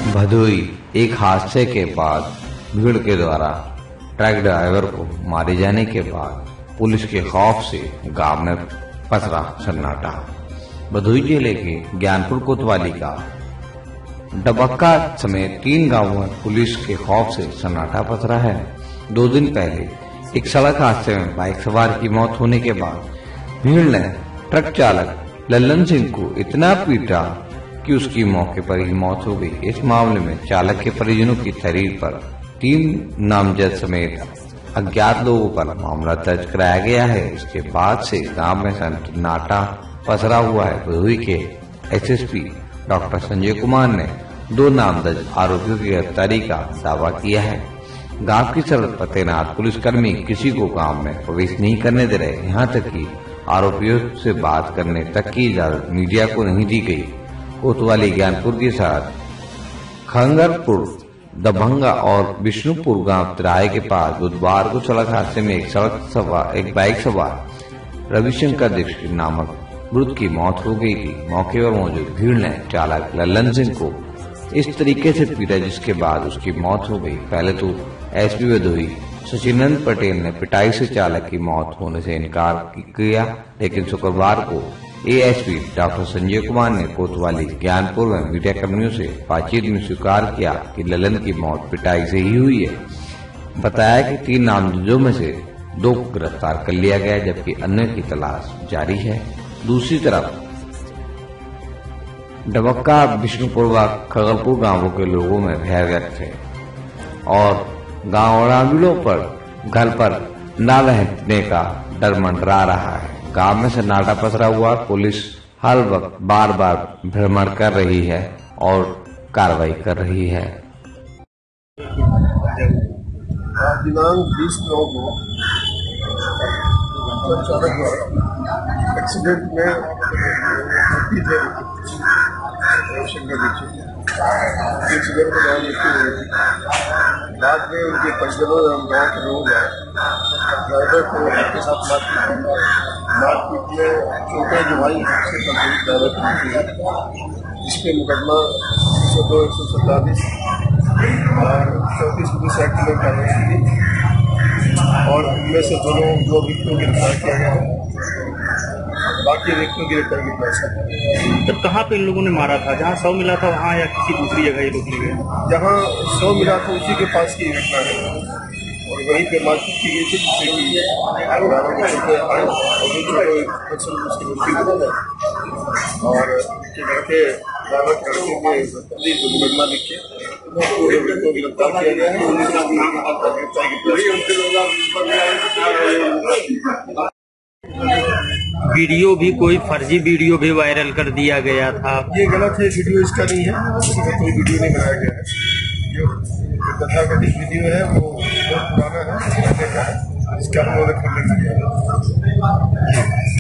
भदोई एक हादसे के बाद भीड़ के द्वारा ट्रक ड्राइवर को मारे जाने के बाद पुलिस के खौफ से गांव में पसरा सन्नाटा। भदोई जिले के ज्ञानपुर कोतवाली का डबक्का समेत 3 गांवों में पुलिस के खौफ से सन्नाटा पसरा है। 2 दिन पहले एक सड़क हादसे में बाइक सवार की मौत होने के बाद भीड़ ने ट्रक चालक लल्लन सिंह को इतना पीटा कि उसकी मौके पर ही मौत हो गई। इस मामले में चालक के परिजनों की तहरीर पर 3 नामजद समेत अज्ञात लोगों पर मामला दर्ज कराया गया है। इसके बाद से गांव में सन्नाटा पसरा हुआ है। भदोई के एसएसपी डॉक्टर संजय कुमार ने 2 नामजद आरोपियों की गिरफ्तारी का दावा किया है। गांव की सड़क पर तैनात पुलिसकर्मी किसी को गांव में प्रवेश नहीं करने दे रहे। यहाँ तक कि आरोपियों से बात करने तक की इजाजत मीडिया को नहीं दी गई। कोतवाली ज्ञानपुर के साथ खंगरपुर दभंगा और विष्णुपुर गांव तिराहे के पास बुधवार को सड़क हादसे में एक बाइक सवार रविशंकर दीक्षित नामक मृत की मौत हो गई थी। मौके पर मौजूद भीड़ ने चालक लल्लन सिंह को इस तरीके से पीटा जिसके बाद उसकी मौत हो गई। पहले तो एसपी भदोई सचिनंद पटेल ने पिटाई से चालक की मौत होने से इनकार किया, लेकिन शुक्रवार को एएसपी डॉक्टर संजय कुमार ने कोतवाली ज्ञानपुर में मीडिया कर्मियों से बातचीत में स्वीकार किया कि लल्लन की मौत पिटाई से ही हुई है। बताया कि 3 नामजदों में से 2 को गिरफ्तार कर लिया गया जबकि अन्य की तलाश जारी है। दूसरी तरफ डबक्का विष्णुपुर व खगलपुर गांवों के लोगों में भय व्यक्त है और गांववासियों पर घर पर न रहने का डर मंडरा रहा है। गांव में सन्नाटा पसरा हुआ। पुलिस हर वक्त बार भ्रमण कर रही है और कार्रवाई कर रही है। दिनांक 20/9 को एक्सीडेंट में शंकर को बाद में उनके परिजनों एवं गाँव के लोग ड्राइवर को उनके साथ मारपीट में चोटें जमाई से कंप्लीट ड्राइवर की है, जिसपे मुकदमा 102, 147 और 34 पुलिस एक्ट में कार्रवाई की और उनमें से दोनों 2 व्यक्तियों को गिरफ्तार किया गया है। बाकी व्यक्तियों की गिरफ्तार की प्रयास। तब कहाँ पे इन लोगों ने मारा था? जहाँ 100 मिला था वहाँ या किसी दूसरी जगह ये लोग ले गए? जहाँ 100 मिला था उसी के पास की घटना है और वहीं पे मारपीट की गई थी, जिससे कि ड्राइवर के चलते आए और उनके लड़के ड्राइवर के लड़के के मुकदमा लिख के पूरे व्यक्ति को गिरफ्तार किया गया है। वीडियो भी कोई फर्जी वीडियो भी वायरल कर दिया गया था। ये गलत है, वीडियो इसका नहीं है, इसका कोई वीडियो नहीं बनाया गया है। जो तथाकथित वीडियो है वो बहुत पुराना है, इसका अनुमोदन करने के लिए